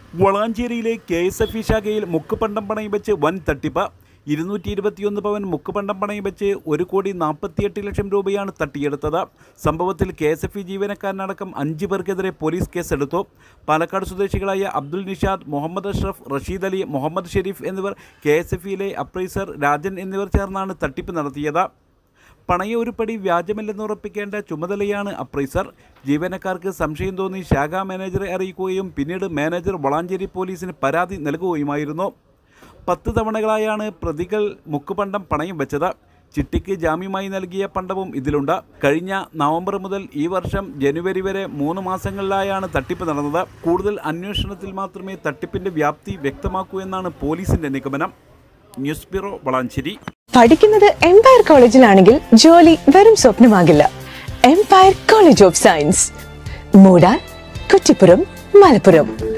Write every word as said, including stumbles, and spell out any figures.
വളാഞ്ചേരിയിലെ K S F E ശാഖയിൽ മുക്കുപണ്ടം പണയം വെച്ച് വൻ തട്ടിപ്പ്. ഇരുന്നൂറ്റി ഇരുപത്തിയൊന്ന് പവൻ മുക്കുപണ്ടം പണയം വെച്ച് ഒരു കോടി നാൽപ്പത്തിയെട്ട് ലക്ഷം രൂപയാണ് തട്ടിയെടുത്തത്. സംഭവത്തിൽ കെ എസ് എഫ് ഇ ജീവനക്കാരനടക്കം അഞ്ച് പേർക്കെതിരെ പോലീസ് കേസെടുത്തു. പാലക്കാട് സ്വദേശികളായ അബ്ദുൽ നിഷാദ്, മുഹമ്മദ് അഷ്റഫ്, റഷീദ് അലി, മുഹമ്മദ് ഷെരീഫ് എന്നിവർ കെ എസ് എഫ് ഇയിലെ അപ്രൈസർ രാജൻ എന്നിവർ ചേർന്നാണ് തട്ടിപ്പ് നടത്തിയത്. പണയ ഉരുപ്പടി വ്യാജമല്ലെന്ന് ഉറപ്പിക്കേണ്ട ചുമതലയാണ് അപ്രൈസർ. ജീവനക്കാർക്ക് സംശയം തോന്നി ശാഖാ മാനേജറെ അറിയിക്കുകയും പിന്നീട് മാനേജർ വളാഞ്ചേരി പോലീസിന് പരാതി നൽകുകയുമായിരുന്നു. പത്ത് തവണകളായാണ് പ്രതികൾ മുക്കുപണ്ടം പണയം വെച്ചത്. ചിട്ടിക്ക് ജാമ്യമായി നൽകിയ പണ്ടവും ഇതിലുണ്ട്. കഴിഞ്ഞ നവംബർ മുതൽ ഈ വർഷം ജനുവരി വരെ മൂന്ന് മാസങ്ങളിലായാണ് തട്ടിപ്പ് നടന്നത്. കൂടുതൽ അന്വേഷണത്തിൽ മാത്രമേ തട്ടിപ്പിന്റെ വ്യാപ്തി വ്യക്തമാക്കൂ എന്നാണ് പോലീസിന്റെ നിഗമനം. News bureau, Valanchery. പഠിക്കുന്നത് എംപയർ കോളേജിലാണെങ്കിൽ ജോലി വെറും സ്വപ്നമാകില്ല. Empire college of science, Moodal, Kuttippuram, Malappuram.